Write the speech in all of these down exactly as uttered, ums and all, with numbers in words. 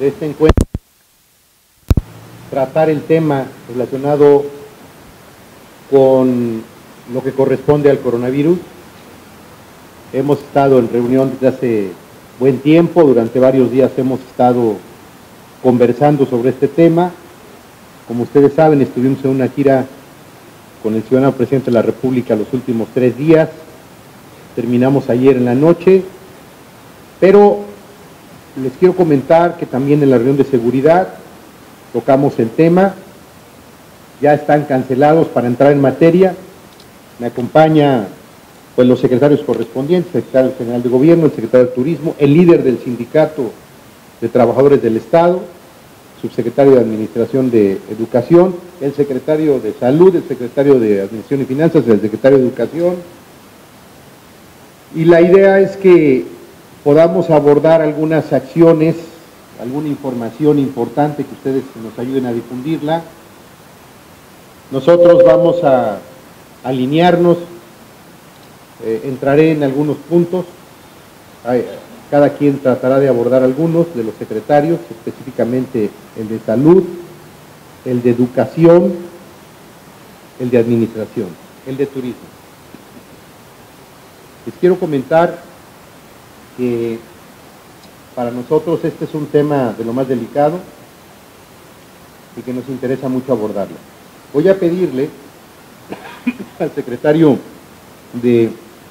de este encuentro, tratar el tema relacionado con lo que corresponde al coronavirus. Hemos estado en reunión desde hace buen tiempo, durante varios días hemos estado conversando sobre este tema. Como ustedes saben, estuvimos en una gira con el ciudadano presidente de la República los últimos tres días, terminamos ayer en la noche, pero les quiero comentar que también en la reunión de seguridad tocamos el tema, ya están cancelados para entrar en materia. Me acompaña pues los secretarios correspondientes, el secretario general de gobierno, el secretario de turismo, el líder del sindicato de trabajadores del Estado, subsecretario de Administración de Educación, el secretario de Salud, el secretario de Administración y Finanzas, el secretario de Educación. Y la idea es que podamos abordar algunas acciones, alguna información importante que ustedes nos ayuden a difundirla. Nosotros vamos a alinearnos, eh, entraré en algunos puntos, Ay, cada quien tratará de abordar algunos de los secretarios, específicamente el de salud, el de educación, el de administración, el de turismo. Les quiero comentar que para nosotros este es un tema de lo más delicado y que nos interesa mucho abordarlo. Voy a pedirle al secretario de,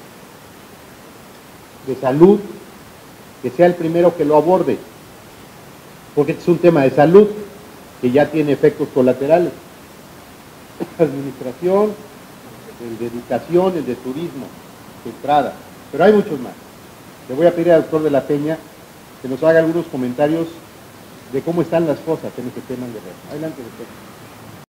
de salud que sea el primero que lo aborde, porque este es un tema de salud que ya tiene efectos colaterales. Administración, el de educación, el de turismo, de entrada, pero hay muchos más. Le voy a pedir al doctor de la Peña que nos haga algunos comentarios de cómo están las cosas en este tema en Guerrero. Adelante, doctor.